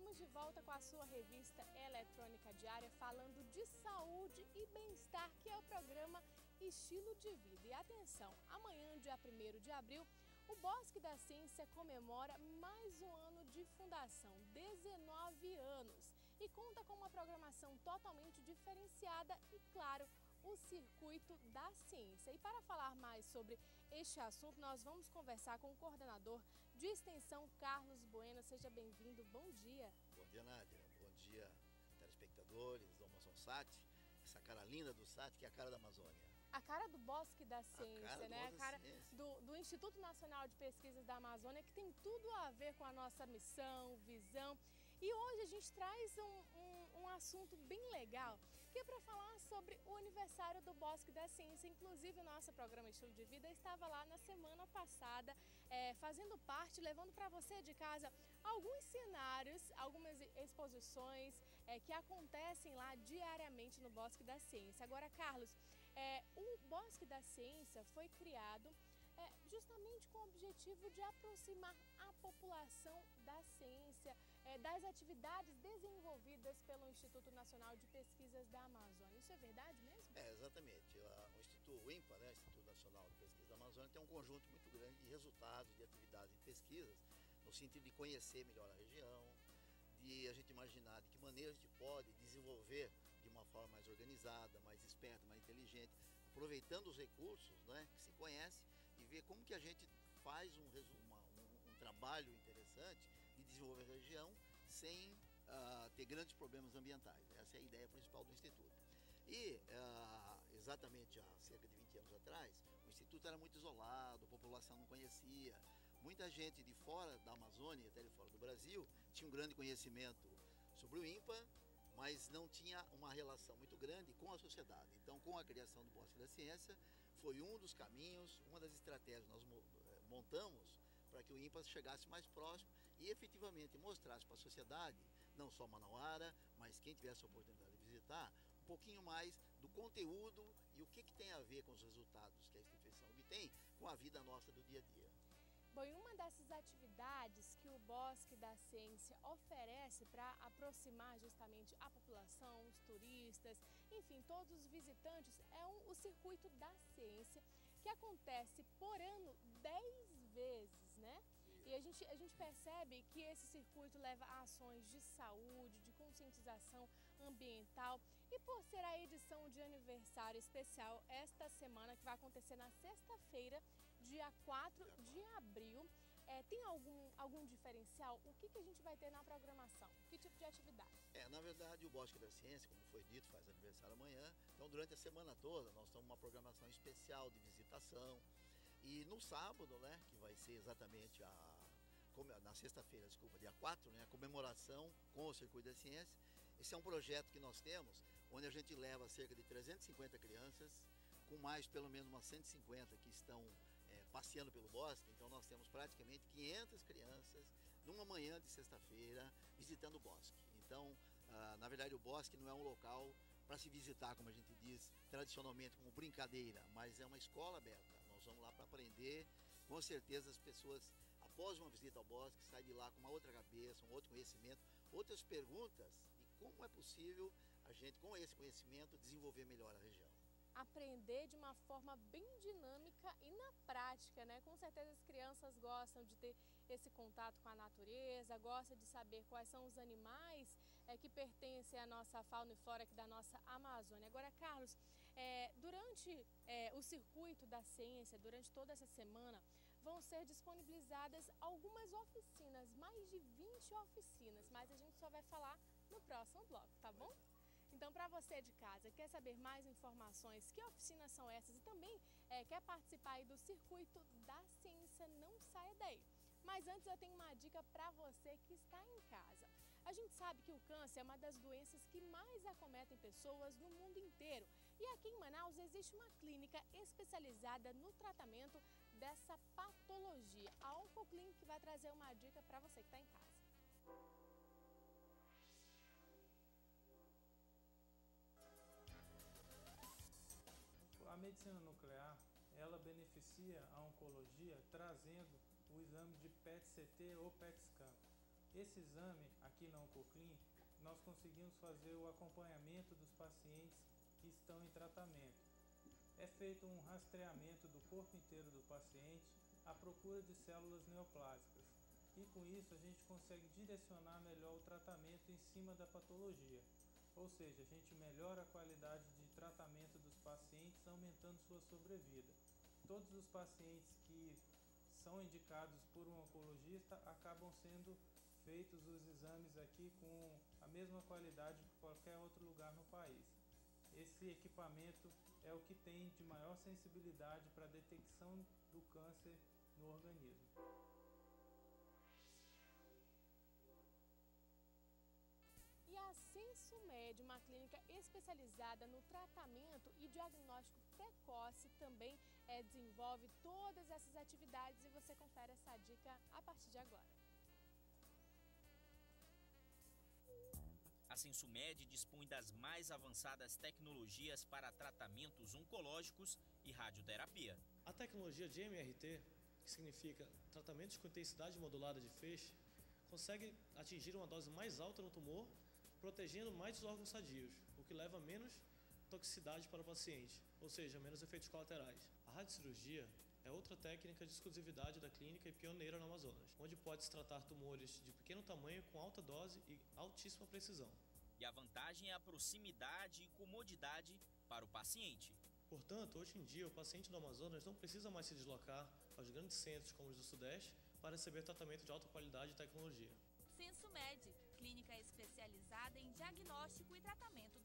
Estamos de volta com a sua revista eletrônica diária falando de saúde e bem-estar, que é o programa Estilo de Vida. E atenção, amanhã, dia 1º de abril, o Bosque da Ciência comemora mais um ano de fundação, 19 anos, e conta com uma programação totalmente diferenciada e, claro, o Circuito da Ciência. E para falar mais sobre este assunto, nós vamos conversar com o coordenador de extensão, Carlos Bueno. Seja bem-vindo, bom dia. Bom dia, Nádia. Bom dia, telespectadores do Amazonsat. Essa cara linda do SAT, que é a cara da Amazônia. A cara do Bosque da Ciência, né? A cara Ciência. do Instituto Nacional de Pesquisas da Amazônia, que tem tudo a ver com a nossa missão, visão. E hoje a gente traz um assunto bem legal, que é para falar sobre o aniversário do Bosque da Ciência. Inclusive, o nosso programa Estilo de Vida estava lá na semana passada, fazendo parte, levando para você de casa alguns cenários, algumas exposições que acontecem lá diariamente no Bosque da Ciência. Agora, Carlos, o Bosque da Ciência foi criado justamente com o objetivo de aproximar a população da ciência, das atividades desenvolvidas pelo Instituto Nacional de Pesquisas da Amazônia. Isso é verdade mesmo? Exatamente. O Instituto INPA, né, Instituto Nacional de Pesquisa da Amazônia, tem um conjunto muito grande de resultados, de atividades e pesquisas, no sentido de conhecer melhor a região, de a gente imaginar de que maneira a gente pode desenvolver de uma forma mais organizada, mais esperta, mais inteligente, aproveitando os recursos, né, que se conhece, e ver como que a gente faz um trabalho interessante de desenvolver a região sem ter grandes problemas ambientais. Essa é a ideia principal do Instituto. E exatamente há cerca de 20 anos atrás, o Instituto era muito isolado, a população não conhecia. Muita gente de fora da Amazônia, até de fora do Brasil, tinha um grande conhecimento sobre o INPA, mas não tinha uma relação muito grande com a sociedade. Então, com a criação do Bosque da Ciência, foi um dos caminhos, uma das estratégias que nós montamos para que o INPA chegasse mais próximo e efetivamente mostrasse para a sociedade, não só manauara, mas quem tivesse a oportunidade de visitar, um pouquinho mais do conteúdo e o que tem a ver com os resultados que a instituição obtém com a vida nossa do dia a dia. Bom, e uma dessas atividades que o Bosque da Ciência oferece para aproximar justamente a população, os turistas, enfim, todos os visitantes, é o Circuito da Ciência, que acontece por ano 10 vezes, né? E a gente percebe que esse circuito leva a ações de saúde, de conscientização ambiental, e por ser a edição de aniversário especial esta semana, que vai acontecer na sexta-feira, dia 4 de abril, tem algum diferencial? O que a gente vai ter na programação? Que tipo de atividade? Na verdade, o Bosque da Ciência, como foi dito, faz aniversário amanhã. Então, durante a semana toda, nós estamos uma programação especial de visitação. E no sábado, né, que vai ser exatamente na sexta-feira, desculpa, dia 4, né, a comemoração com o Circuito da Ciência. Esse é um projeto que nós temos, onde a gente leva cerca de 350 crianças, com mais pelo menos umas 150 que estão passeando pelo bosque. Então nós temos praticamente 500 crianças numa manhã de sexta-feira visitando o bosque. Então, na verdade, o bosque não é um local para se visitar, como a gente diz tradicionalmente, como brincadeira, mas é uma escola aberta. Nós vamos lá para aprender. Com certeza as pessoas, após uma visita ao bosque, saem de lá com uma outra cabeça, um outro conhecimento, outras perguntas de como é possível a gente, com esse conhecimento, desenvolver melhor a região. Aprender de uma forma bem dinâmica e na prática, né? Com certeza as crianças gostam de ter esse contato com a natureza, gostam de saber quais são os animais que pertencem à nossa fauna e flora aqui da nossa Amazônia. Agora, Carlos, durante o Circuito da Ciência, durante toda essa semana, vão ser disponibilizadas algumas oficinas, mais de 20 oficinas, mas a gente só vai falar no próximo bloco, tá bom? Então, para você de casa, quer saber mais informações, que oficinas são essas e também quer participar aí do Circuito da Ciência, não saia daí. Mas antes eu tenho uma dica para você que está em casa. A gente sabe que o câncer é uma das doenças que mais acometem pessoas no mundo inteiro. E aqui em Manaus existe uma clínica especializada no tratamento dessa patologia. A Oncoclinic vai trazer uma dica para você que está em casa. A medicina nuclear, ela beneficia a oncologia trazendo o exame de PET-CT ou PET-scan. Esse exame, aqui na Oncoclin, nós conseguimos fazer o acompanhamento dos pacientes que estão em tratamento. É feito um rastreamento do corpo inteiro do paciente à procura de células neoplásicas. E com isso a gente consegue direcionar melhor o tratamento em cima da patologia. Ou seja, a gente melhora a qualidade de tratamento dos pacientes, aumentando sua sobrevida. Todos os pacientes que são indicados por um oncologista acabam sendo feitos os exames aqui com a mesma qualidade que qualquer outro lugar no país. Esse equipamento é o que tem de maior sensibilidade para a detecção do câncer no organismo. E a SensoMed, uma clínica especializada no tratamento e diagnóstico precoce, também desenvolve todas essas atividades e você confere essa dica a partir de agora. A SensoMed dispõe das mais avançadas tecnologias para tratamentos oncológicos e radioterapia. A tecnologia de MRT, que significa tratamentos com intensidade modulada de feixe, consegue atingir uma dose mais alta no tumor, protegendo mais os órgãos sadios, o que leva a menos toxicidade para o paciente, ou seja, menos efeitos colaterais. A radiocirurgia é outra técnica de exclusividade da clínica e pioneira no Amazonas, onde pode-se tratar tumores de pequeno tamanho com alta dose e altíssima precisão. E a vantagem é a proximidade e comodidade para o paciente. Portanto, hoje em dia, o paciente do Amazonas não precisa mais se deslocar aos grandes centros como os do Sudeste para receber tratamento de alta qualidade e tecnologia. SensoMed, clínica especializada em diagnóstico e tratamento